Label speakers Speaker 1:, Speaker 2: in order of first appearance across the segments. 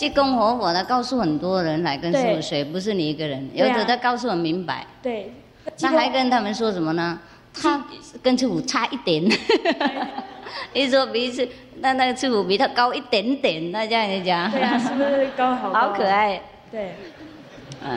Speaker 1: 济公活佛的告诉很多人来跟师傅学，不是你一个人，有的他告诉很明白。
Speaker 2: 对。
Speaker 1: 他还跟他们说什么呢？他跟师傅差一点，一说比那个师傅比他高一点点，那这样子讲。
Speaker 2: 对啊，是不是高好高？
Speaker 1: 好可爱。
Speaker 2: 对。
Speaker 1: 嗯。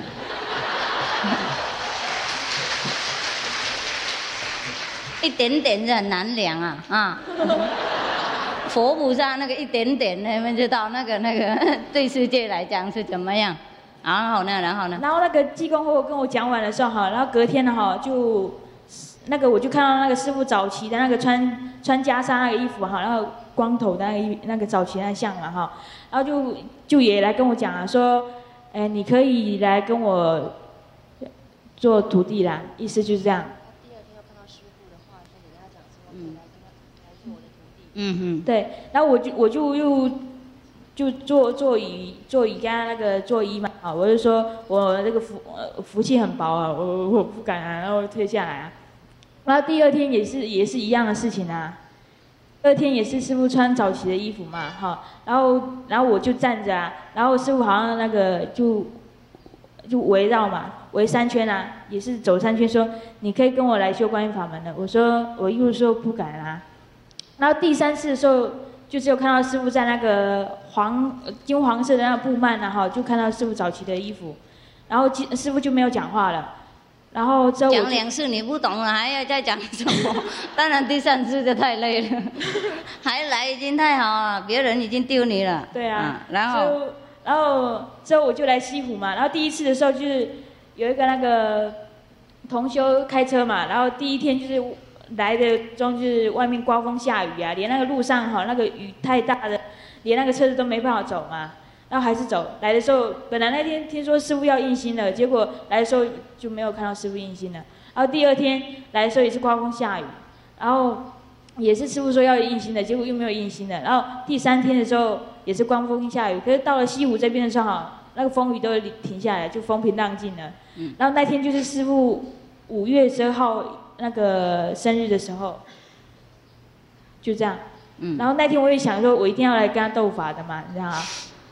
Speaker 1: 一点点是很难量啊啊！佛菩萨那个一点点，你们知道那个对世界来讲是怎么样？然后呢？然后
Speaker 2: 那个济公活佛跟我讲完的时候哈，然后隔天呢哈就那个我就看到那个师父早期的那个穿袈裟那个衣服哈，然后光头的那个早期那个像嘛哈，然后就也来跟我讲啊说，哎你可以来跟我做徒弟啦，意思就是这样。
Speaker 3: 第二天要看到师父的话，就给他讲说，来做我的徒弟。
Speaker 1: 嗯哼。
Speaker 2: 对，然后我就又座椅跟他那个座椅嘛，啊，我就说我这个福气很薄啊，我不敢啊，然后退下来啊。然后第二天也是一样的事情啊，第二天也是师父穿早期的衣服嘛，哈，然后我就站着啊，然后师父好像那个就围绕嘛，围3圈啊，也是走3圈说你可以跟我来修观音法门的，我又说不敢啊，然后第3次的时候。就只有看到师父在那个金黄色的那个布幔啊哈，就看到师父早期的衣服，然后师父就没有讲话了，然后之后
Speaker 1: 讲2次你不懂了，还要再讲什么？当然第3次就太累了，还来已经太好了，别人已经丢你了。
Speaker 2: 对啊，
Speaker 1: 然后
Speaker 2: 之后我就来西湖嘛，然后第1次的时候就是有一个那个同修开车嘛，然后第1天就是。来的中就是外面刮风下雨啊，连那个路上哈那个雨太大的，连那个车子都没办法走嘛，然后还是走。来的时候本来那天听说师父要印心了，结果来的时候就没有看到师父印心了。然后第2天来的时候也是刮风下雨，然后也是师父说要印心的，结果又没有印心的。然后第3天的时候也是刮风下雨，可是到了西湖这边的时候哈，那个风雨都停下来，就风平浪静了。然后那天就是师父5月12号。那个生日的时候，就这样。然后那天我也想说，我一定要来跟他斗法的嘛，你知道吗？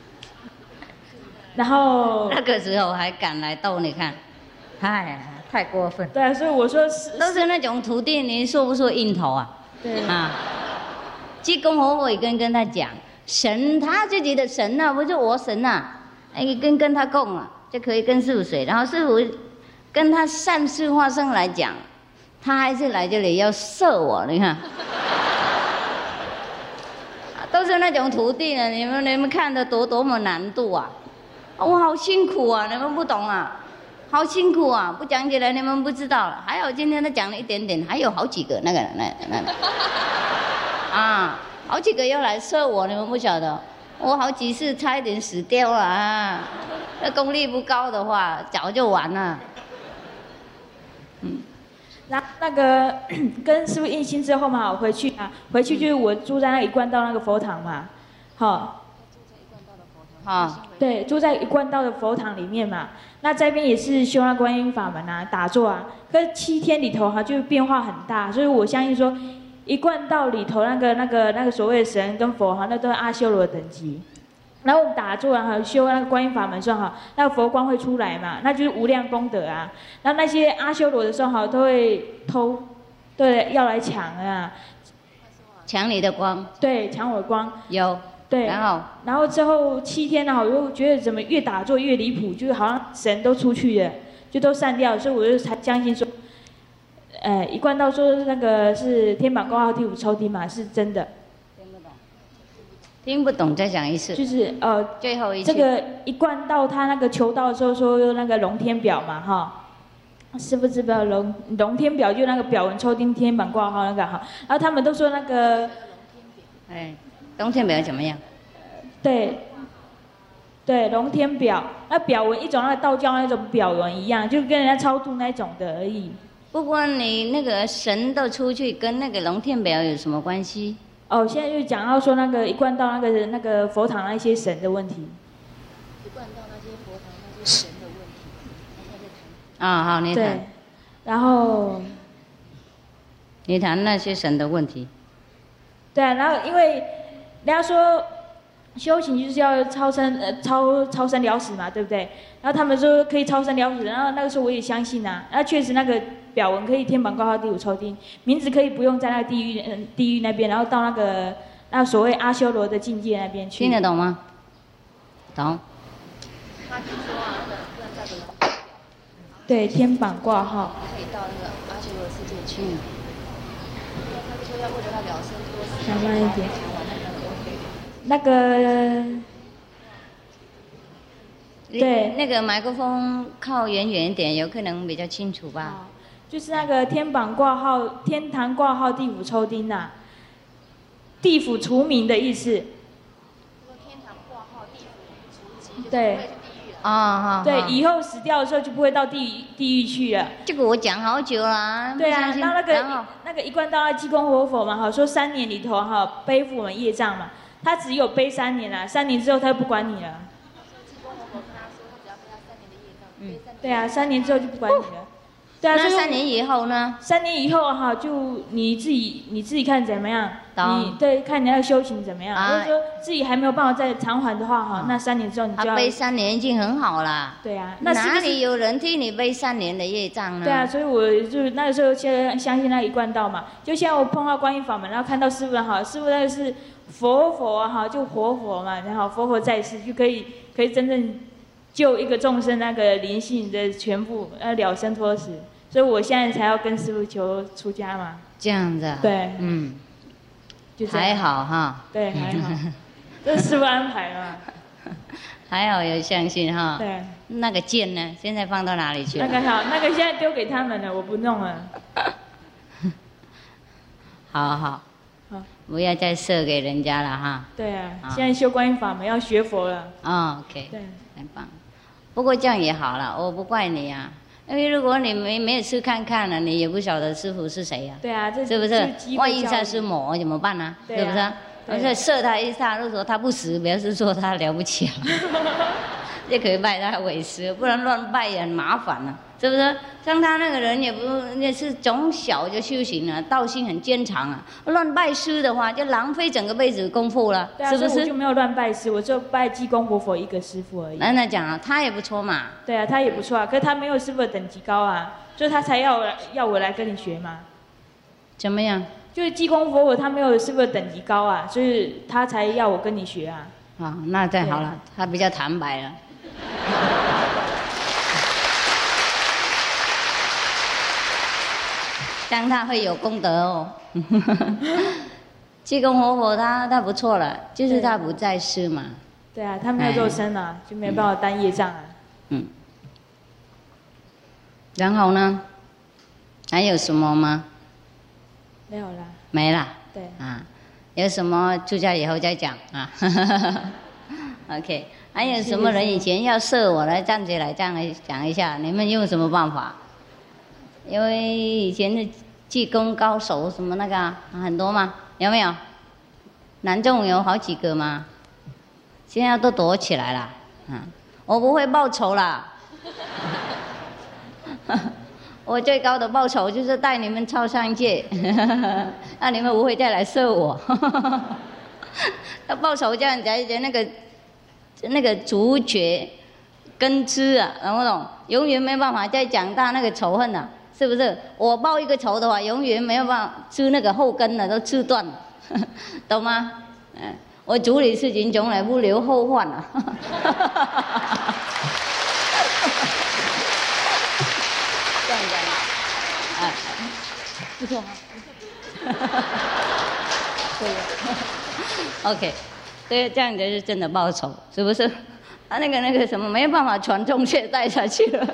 Speaker 2: 然后
Speaker 1: 那个时候还敢来斗，你看，太过分。
Speaker 2: 对啊，所以我说
Speaker 1: 都是那种徒弟，你说不说硬头啊？
Speaker 2: 对
Speaker 1: 啊。济公活佛也跟他讲，神他自己的神啊，不是我神啊，跟他供啊，就可以跟师父学。然后师父跟他善事化生来讲。他还是来这里要射我，你看，都是那种徒弟呢。你们看的多么难度啊！我好辛苦啊，你们不懂啊，好辛苦啊！不讲起来你们不知道了。还有今天他讲了一点点，还有好几个那个啊，好几个要来射我，你们不晓得。我好几次差一点死掉了啊！那功力不高的话，早就完了。
Speaker 2: 然后那个跟师父印心之后嘛，我回去就是我住在那一贯道那个佛堂嘛，好。对，住在一贯道的佛堂里面嘛。那这边也是修那观音法门啊，打坐啊。可是7天里头哈，就变化很大，所以我相信说，一贯道里头那个所谓的神跟佛哈，那都是阿修罗的等级。然后我们打坐啊，修那个观音法门的时候哈，那个佛光会出来嘛，那就是无量功德啊。然后那些阿修罗的时候哈，都会偷，对，要来抢啊。
Speaker 1: 抢你的光？
Speaker 2: 对，抢我的光。
Speaker 1: 有。
Speaker 2: 对。
Speaker 1: 然
Speaker 2: 后之后7天呢，我又觉得怎么越打坐越离谱，就是好像神都出去了，就都散掉了，所以我就才相信说，一贯道说那个是天榜挂号第5抽屉嘛，是真的。
Speaker 1: 听不懂，再讲一次。
Speaker 2: 就是
Speaker 1: 最后一次。
Speaker 2: 这个一贯道他那个求道的时候说用那个龙天表嘛哈，师父知不知道龙天表就那个表文抽屉天板挂号那个哈，然后他们都说那个，
Speaker 1: 龙天表怎么样？
Speaker 2: 对，龙天表，那表文一种那个道教那种表文一样，就跟人家超度那种的而已。
Speaker 1: 不过你那个神都出去，跟那个龙天表有什么关系？
Speaker 2: 现在就讲到说那个一贯道那个佛堂那些神的问题。
Speaker 3: 一贯道那些佛堂那些神的问题，
Speaker 1: 好，你谈。
Speaker 2: 对，然后
Speaker 1: 你谈那些神的问题。
Speaker 2: 对啊，然后因为人家说， 修行就是要超生了死嘛，对不对？然后他们说可以超生了死，然后那个时候我也相信啊，那确实那个表文可以天榜挂号第五抽丁，名字可以不用在那个地狱那边，然后到那所谓阿修罗的境界那边去。
Speaker 1: 听得懂吗？懂。
Speaker 3: 他听说啊，那个不能再个人
Speaker 2: 对，天榜挂号。
Speaker 3: 可以到那个阿修罗世界去。他说要为了他了生多死，
Speaker 2: 讲慢一点。
Speaker 3: 那个
Speaker 2: 对，
Speaker 1: 那个麦克风靠远一点，有可能比较清楚吧。
Speaker 2: 就是那个天榜挂号、天堂挂号地府抽丁呐、地府除名的意思。
Speaker 3: 天堂挂号地府除籍，
Speaker 2: 对。
Speaker 1: 啊，
Speaker 2: 对，以后死掉的时候就不会到地狱去了。
Speaker 1: 这个我讲好久了。
Speaker 2: 对啊，然后那个一贯道那济公活佛嘛，哈，说3年里头哈背负我们业障嘛，他只有背3年啦，3年之后他就不管你了。对啊，3年之后就不管你了。对啊，
Speaker 1: 那3年以后呢
Speaker 2: ？3年以后哈，就你自己看怎么样？对，看你那个修行怎么样。如果说自己还没有办法再偿还的话哈，那3年之后你就要。
Speaker 1: 背3年已经很好了。
Speaker 2: 对啊，
Speaker 1: 那哪里有人替你背3年的业障呢？
Speaker 2: 对啊，所以我就那个时候先相信那一贯道嘛。就像我碰到观音法门，然后看到师父哈，师父那个是佛哈，就活佛嘛，然后佛在世就可以真正救一个众生那个灵性的全部了生脱死。所以我现在才要跟师父求出家嘛。
Speaker 1: 这样子。
Speaker 2: 对。
Speaker 1: 就还好哈。
Speaker 2: 对，还好。这是师父安排嘛。
Speaker 1: 还好有相信哈。
Speaker 2: 对。
Speaker 1: 那个剑呢？现在放到哪里去了？
Speaker 2: 那个好，那个现在丢给他们了，我不弄了。
Speaker 1: 好。不要再射给人家了哈。
Speaker 2: 对啊，现在修观音法门要学佛了。
Speaker 1: OK。
Speaker 2: 对。
Speaker 1: 很棒。不过这样也好了，我不怪你啊。因为如果你没有去看看了，你也不晓得师父是谁呀。
Speaker 2: 对啊，
Speaker 1: 是不是？万一他是魔怎么办呢？是不是？而且射他一下，如果说他不死，表示说他了不起了，就可以拜他为师，不然乱拜也很麻烦了，是不是？像他那个人也是从小就修行了，道心很坚强啊。乱拜师的话，就浪费整个辈子功夫了，是不是？
Speaker 2: 我就没有乱拜师，我就拜济公活佛一个师父而已。
Speaker 1: 那讲啊，他也不错嘛。
Speaker 2: 对啊，他也不错啊，可是他没有师父的等级高啊，所以他才要我来跟你学嘛。
Speaker 1: 怎么样？
Speaker 2: 就是济公活佛他没有师父的等级高啊，所以他才要我跟你学啊。
Speaker 1: 那太好了，他比较坦白了。这样他会有功德哦。济公活佛他不错了，就是他不在世嘛。
Speaker 2: 对啊，他没有肉身啊，就没办法担业障啊。
Speaker 1: 然后呢？还有什么吗？
Speaker 2: 没有啦。
Speaker 1: 没了。
Speaker 2: 对。
Speaker 1: 有什么出家以后再讲啊。OK。还有什么人以前要射我来站起来这样来讲一下？你们用什么办法？因为以前的济公高手什么那个很多嘛，有没有？南众有好几个嘛，现在都躲起来了。我不会报仇啦。我最高的报酬就是带你们超上界，那你们不会再来射我。那报仇这样子，那个主角根枝啊，懂不懂？永远没办法再长大那个仇恨啊。是不是？我报一个仇的话，永远没有办法吃那个后根了，都吃断了，懂吗？我处理事情从来不留后患啊。这样讲，不错哈。对呀。OK， 对，这样子是真的报仇，是不是？那个什么，没有办法传宗接代下去了。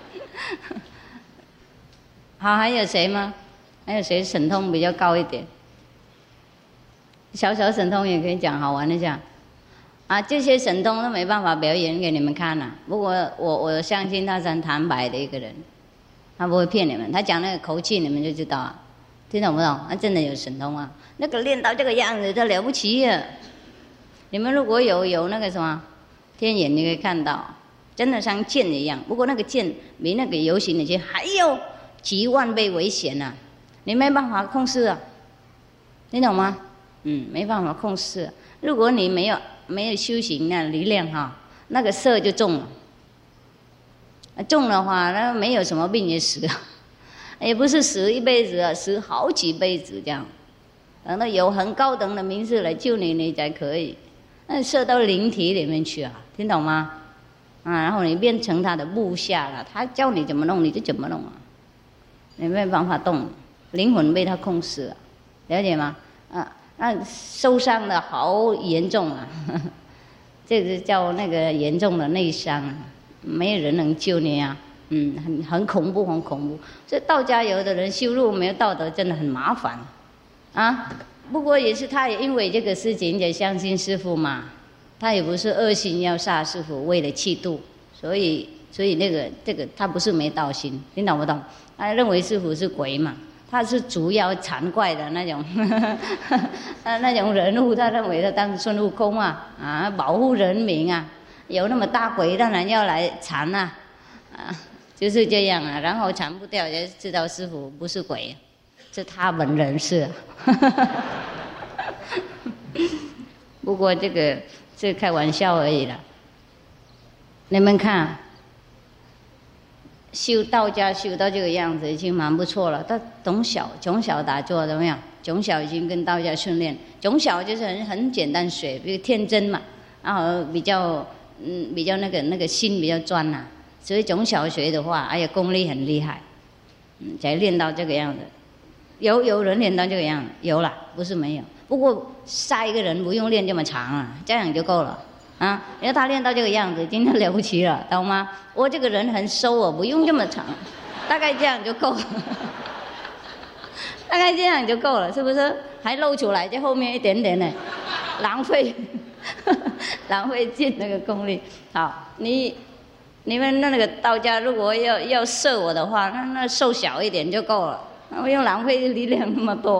Speaker 1: 好，还有谁吗？还有谁神通比较高一点？小神通也可以讲，好玩的讲。这些神通都没办法表演给你们看了。不过我相信他是很坦白的一个人，他不会骗你们。他讲那个口气，你们就知道啊，听懂不懂？他真的有神通啊，那个练到这个样子，他了不起啊！你们如果有那个什么天眼，你可以看到，真的像剑一样。不过那个剑比那个游行的剑还有几万倍危险啊！你没办法控制啊，你懂吗？没办法控制。如果你没有没有修行那力量哈，那个色就重了。重的话，那没有什么病也死了，也不是死一辈子啊，死好几辈子这样。等到有很高等的名士来救你，你才可以。那射到灵体里面去啊，听懂吗？啊，然后你变成他的部下了，他教你怎么弄你就怎么弄啊，你没办法动，灵魂被他控制了，了解吗？啊，那受伤的好严重啊，这个叫那个严重的内伤啊。没有人能救你啊，很恐怖，很恐怖。所以道家有的人修路没有道德，真的很麻烦，啊。不过也是他也因为这个事情也相信师父嘛，他也不是恶心要杀师父，为了气度，所以这个他不是没道心，你懂不懂？他认为师父是鬼嘛，他是主要残怪的那种，那种人物，他认为他当孙悟空啊，保护人民啊。有那么大鬼，当然要来缠啊，就是这样啊。然后缠不掉，就知道师父不是鬼，是他本人是。不过这开玩笑而已啦。你们看，修道家修到这个样子已经蛮不错了。他从小打坐怎么样？从小已经跟道家训练，从小就是很简单学，比如天真嘛，然后比较那个心比较专呐，所以从小学的话，哎呀，功力很厉害，才练到这个样子。有人练到这个样子，有啦，不是没有。不过杀一个人不用练这么长啊，这样就够了啊。因为他练到这个样子，已经了不起了，懂吗？我这个人很瘦哦，不用这么长，大概这样就够了，大概这样就够了，是不是？还露出来，这后面一点点呢，浪费。浪费尽那个功力。好，你们那个道家如果要射我的话，那瘦小一点就够了，不用浪费力量那么多。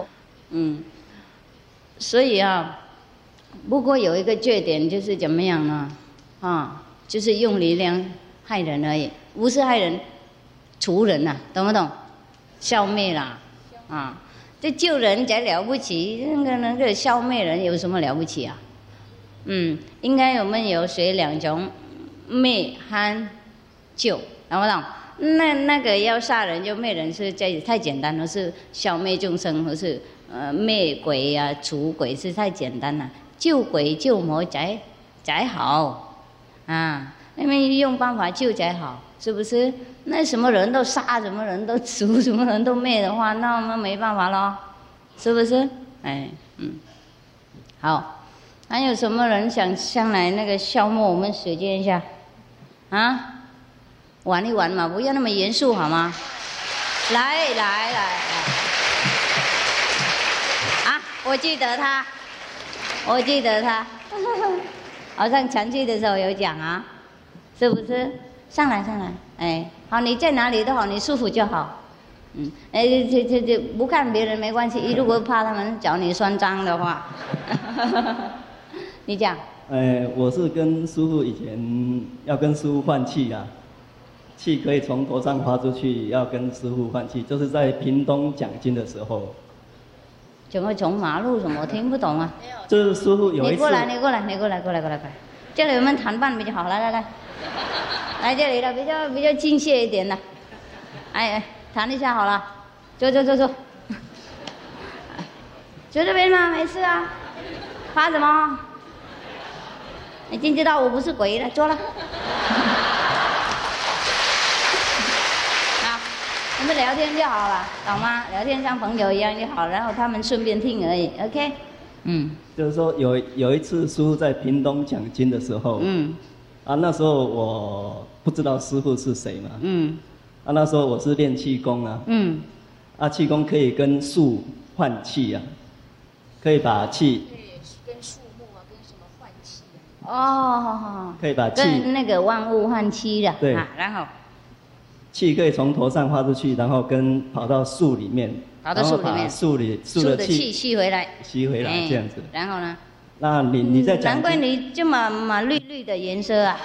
Speaker 1: 所以啊，不过有一个缺点就是怎么样呢？就是用力量害人而已，不是害人，除人呐，懂不懂？消灭啦，这救人才了不起，那个消灭人有什么了不起啊？应该我们有学两种，灭和救，懂不懂？那个要杀人就灭人是太简单了，是消灭众生，或是灭鬼啊、除鬼是太简单了。救鬼救魔才好啊，因为用办法救才好，是不是？那什么人都杀，什么人都除，什么人都灭的话，那我们没办法咯，是不是？好。还有什么人想上来那个消磨我们时间一下？玩一玩嘛，不要那么严肃好吗？来，我记得他，好像前去的时候有讲啊，是不是？上来，好，你在哪里都好，你舒服就好。这不看别人没关系，如果怕他们找你算账的话。你讲。
Speaker 4: 我是跟师父以前要跟师父换气啊，气可以从头上发出去，要跟师父换气，就是在屏东讲经的时候。
Speaker 1: 怎么从马路什么？我听不懂啊。
Speaker 4: 就是师父有一次。
Speaker 1: 你过来，这里我们谈判比较好，来，来这里了，比较亲切一点的，谈一下好了，坐，坐这边吗？没事啊，怕什么？你知道我不是鬼了，坐了。好，我们聊天就好了，懂吗？聊天像朋友一样就好，然后他们顺便听而已 ，OK？
Speaker 4: 就是说有一次师父在屏东讲经的时候，那时候我不知道师父是谁嘛，那时候我是练气功啊，气功可以跟树换气啊，可以把气。
Speaker 1: 可
Speaker 4: 以把气
Speaker 1: 跟那个万物换气的，
Speaker 4: 对，
Speaker 1: 然后
Speaker 4: 气可以从头上发出去，然后跑到树里面，
Speaker 1: 跑到树里面，
Speaker 4: 树的气
Speaker 1: 吸回来，
Speaker 4: 这样子。
Speaker 1: 然后呢？
Speaker 4: 那你在讲，
Speaker 1: 难怪你这么绿的颜色啊！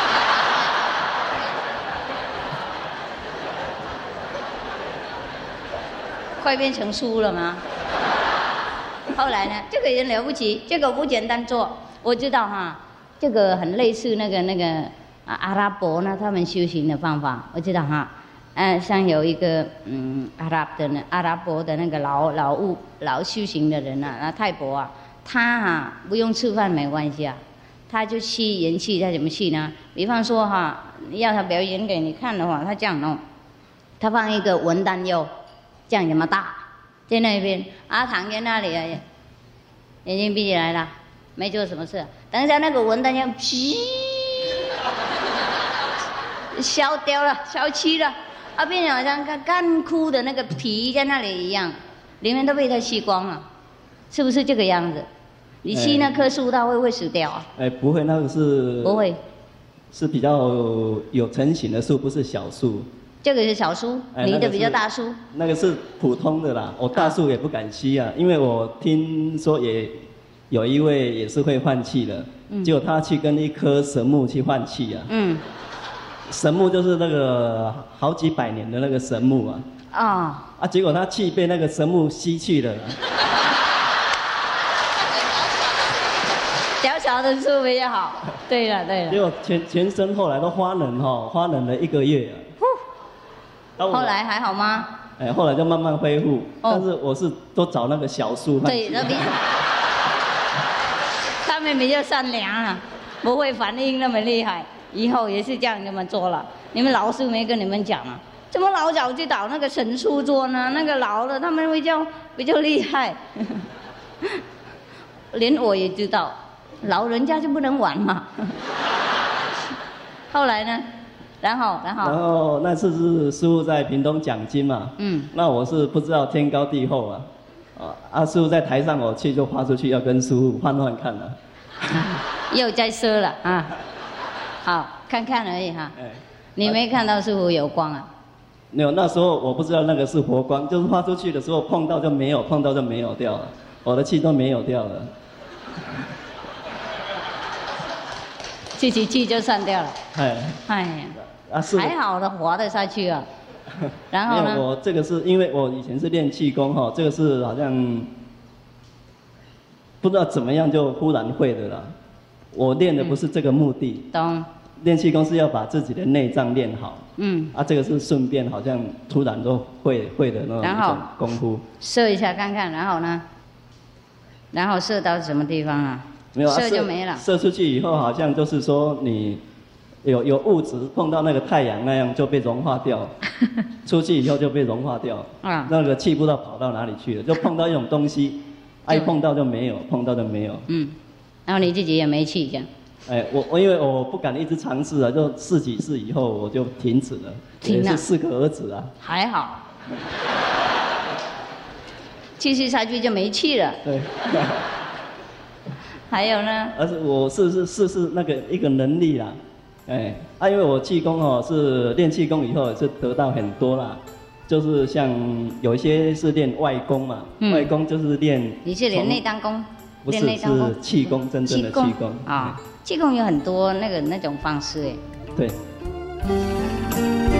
Speaker 1: 快变成书了吗？后来呢？这个人了不起，这个不简单做。 我知道哈，这个很类似那个阿拉伯呢，他们修行的方法，我知道哈。像有一个阿拉伯的那个老修行的人啊，泰伯啊，他不用吃饭没关系啊，他就吸元气，他怎么吸呢？比方说要他表演给你看的话，他这样弄，他放一个文旦柚，这样这么大，在那边躺在那里啊，眼睛闭起来了，没做什么事，等一下那个文旦柚噗，消掉了，消气了。变成好像干枯的那个皮在那里一样，里面都被它吸光了，是不是这个样子？你吸那棵树，它会不会死掉啊？
Speaker 4: 不会，那个是
Speaker 1: 不会，
Speaker 4: 是比较有成型的树，不是小树。
Speaker 1: 这个是小树，你的比较大树。
Speaker 4: 那个是普通的啦，我大树也不敢吸啊，因为我听说也有一位也是会换气的，结果他去跟一棵神木去换气啊。神木就是那个好几百年的那个神木啊。结果他气被那个神木吸去了。
Speaker 1: 小小的树比较好。对了。
Speaker 4: 结果全身后来都发冷发冷了1个月啊。
Speaker 1: 后来还好吗？
Speaker 4: 后来就慢慢恢复，但是我是都找那个小树换气。
Speaker 1: 对，他们比较善良啊，不会反应那么厉害。以后也是这样这么做了。你们老师没跟你们讲啊？怎么老早去找那个神树做呢？那个老的他们比较厉害。连我也知道，老人家就不能玩嘛。后来呢？然后
Speaker 4: 那次是师父在屏东讲经嘛。那我是不知道天高地厚师父在台上，我去就发出去要跟师父换看了。
Speaker 1: 又在说了啊。好，看看而已哈。你没看到师父有光啊？
Speaker 4: 没有，那时候我不知道那个是佛光，就是发出去的时候碰到就没有，碰到就没有掉了，我的气都没有掉了。
Speaker 1: 自己气就散掉了。哎呀，还好的，活得下去啊。然后呢？
Speaker 4: 我这个是因为我以前是练气功这个是好像不知道怎么样就忽然会的啦。我练的不是这个目的，
Speaker 1: 懂？
Speaker 4: 练气功是要把自己的内脏练好。这个是顺便，好像突然都会的那种功夫。射
Speaker 1: 一下看看，然后呢？然后射到什么地方啊？
Speaker 4: 没有，
Speaker 1: 射就没了。
Speaker 4: 射出去以后，好像就是说你有物质碰到那个太阳那样就被融化掉，出去以后就被融化掉。那个气不知道跑到哪里去了，就碰到一种东西，一碰到就没有，碰到就没有。
Speaker 1: 然后你自己也没气这样。
Speaker 4: 我因为我不敢一直尝试啊，就4几次以后我就停止了。
Speaker 1: 停了。
Speaker 4: 是4个儿子啊。
Speaker 1: 还好。继续下去就没气了。
Speaker 4: 对。
Speaker 1: 还有呢？
Speaker 4: 而且我是那个一个能力啦，因为我气功是练气功以后是得到很多啦，就是像有一些是练外功嘛，外功就是练。
Speaker 1: 你是练内丹功？
Speaker 4: 不是，是气功，真正的气功
Speaker 1: 啊。气功有很多那种方式
Speaker 4: 对。